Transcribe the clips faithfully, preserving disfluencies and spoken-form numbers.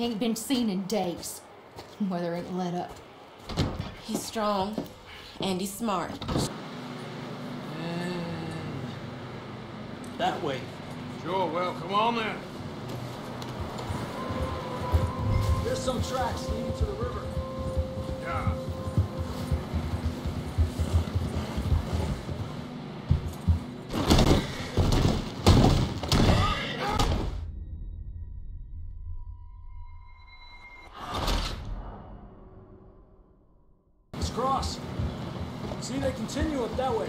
He ain't been seen in days. Weather ain't let up. He's strong, and he's smart. And that way. Sure, well, come on then. There's some tracks leading to the river. Yeah. Let's cross. See, they continue up that way.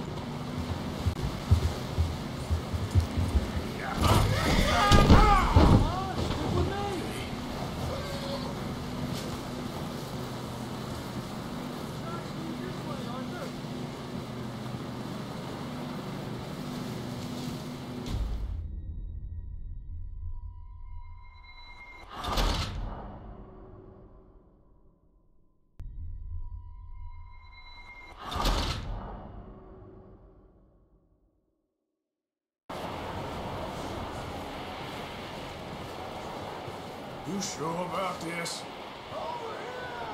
You sure about this? Over here!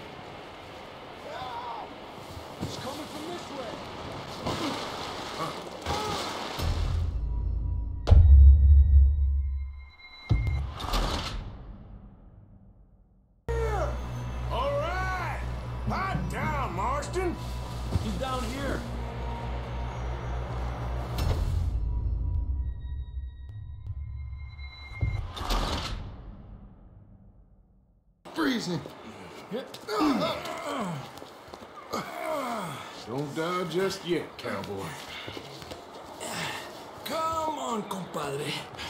No! It's coming from this way. Here! All right! Pipe down, Marston! He's down here. Freezing. Don't die just yet, cowboy. Come on, compadre.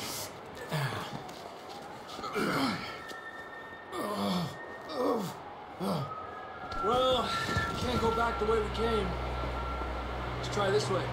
Well, can't go back the way we came. Let's try this way.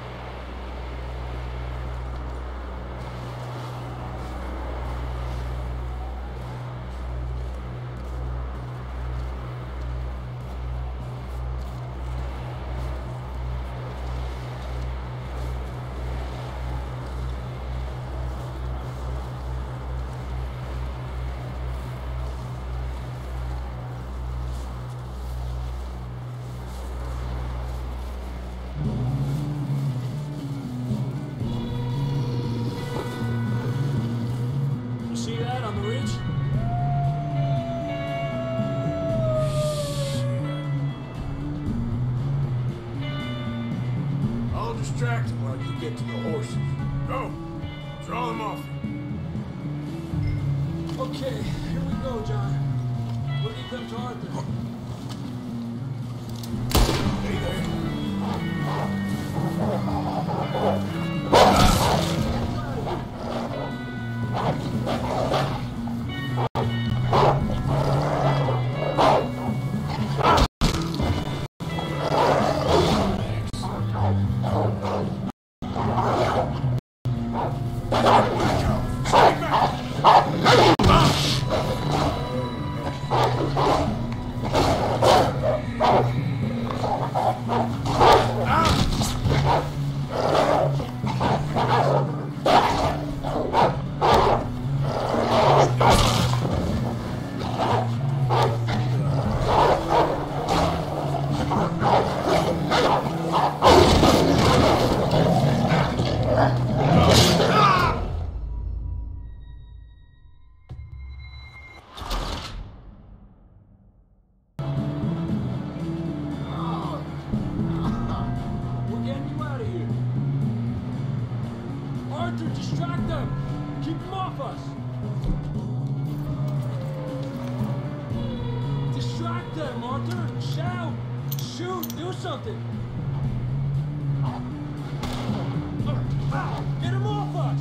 See that on the ridge? I'll distract him while you get to the horses. Go! Draw them off. Okay, here we go, John. We'll leave them to Arthur. Hey there. Arthur, distract them! Keep them off us! Distract them, Arthur! Shout! Shoot! Do something! Get them off us!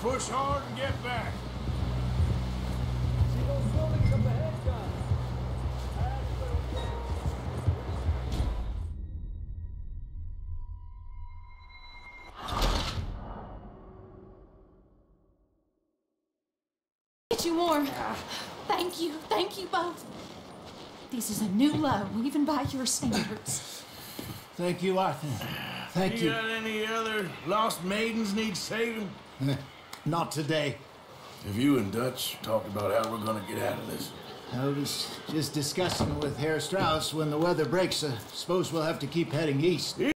push hard and get back. See those buildings up ahead, John? Get you warm. Thank you. Thank you both. This is a new low, even by your standards. Thank you, Arthur. Thank You you. got any other lost maidens need saving? Not today. Have you and Dutch talked about how we're gonna get out of this? I was just discussing with Herr Strauss when the weather breaks. I suppose we'll have to keep heading east.